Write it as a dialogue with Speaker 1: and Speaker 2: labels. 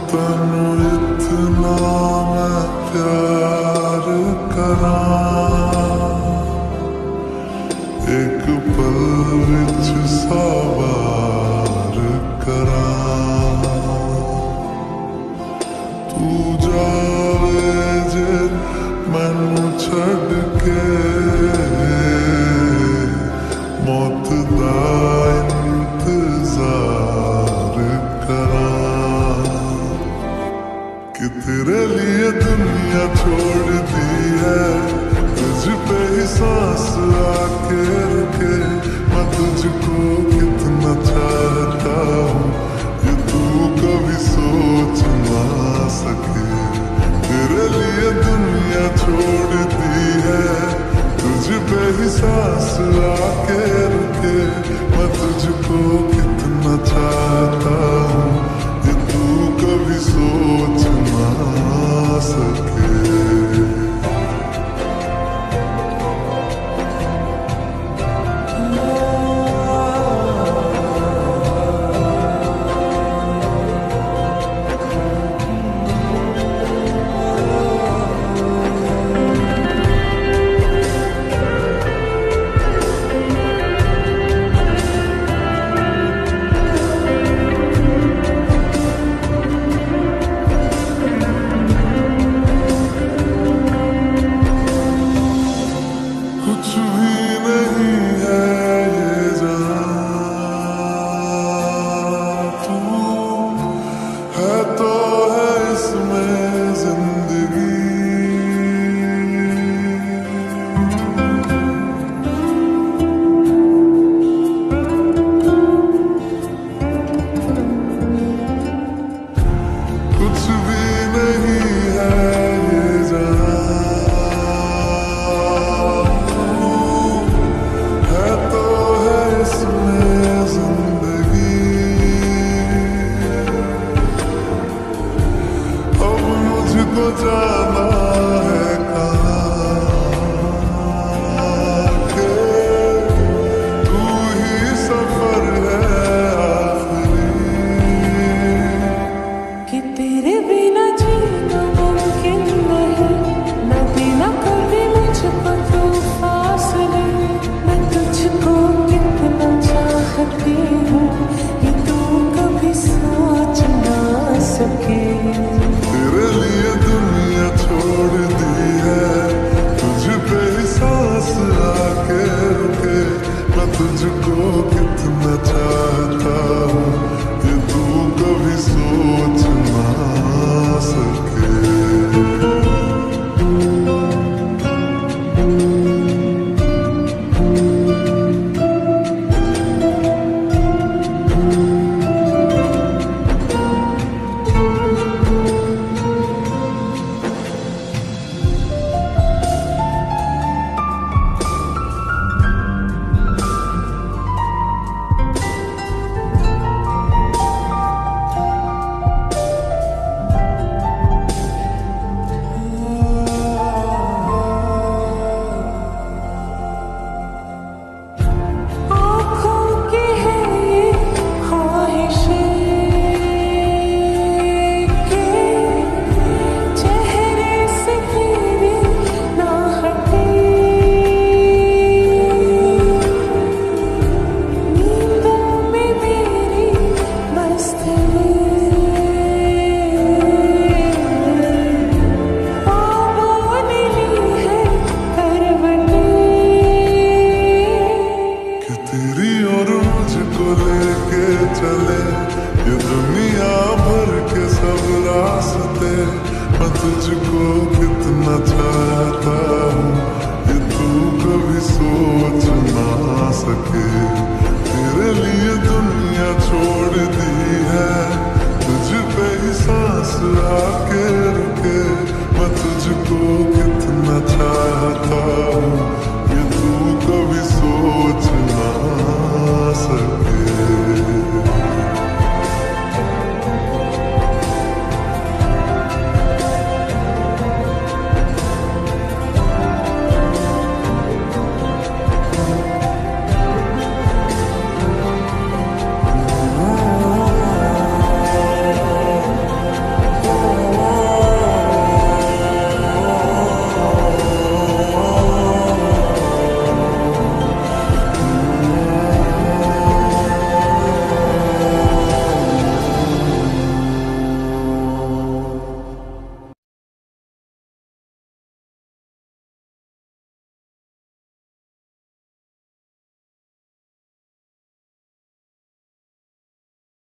Speaker 1: तनु इतना मैं प्यार करा, एक पल विच सवार करा। तू जावे जे मैनू छड़ के, मौत दा इंतजार करा। कि तेरे लिए दुनिया छोड़ दी है, तुझ पे ही सांस आके रुके। मैं तुझको कितना चाहता हूँ ये तू कभी सोच ना सके। तेरे लिए दुनिया छोड़ दी है, तुझ पे ही सांस आके रुके। मैं तुझको कितना चाहता हूँ ये तू कभी सोच ना सके। कुछ भी नहीं है ये जहां, तू है तो है इसमें जिंदगी। कुछ भी नहीं है ये जहां, मुझको जाना है कहाँ के तू ही सफर है आखिरी।
Speaker 2: कि तेरे बिना जीना मुमकिन नहीं, न देना कभी मुझको तू फासले। मैं तुझको कितना चाहती हूँ ये तू कभी सोच ना सके।
Speaker 1: तेरे लिए दुनिया छोड़ दी है, तुझ पे ही सांस आके रुके। मैं तुझको कितना चाहता हूँ ये तू कभी सोच ना सके। चले ये दुनिया भर के सब रास्ते। मैं तुझको कितना चाहता हूँ ये तू कभी सोच ना सके। तेरे लिए दुनिया छोड़ दी है,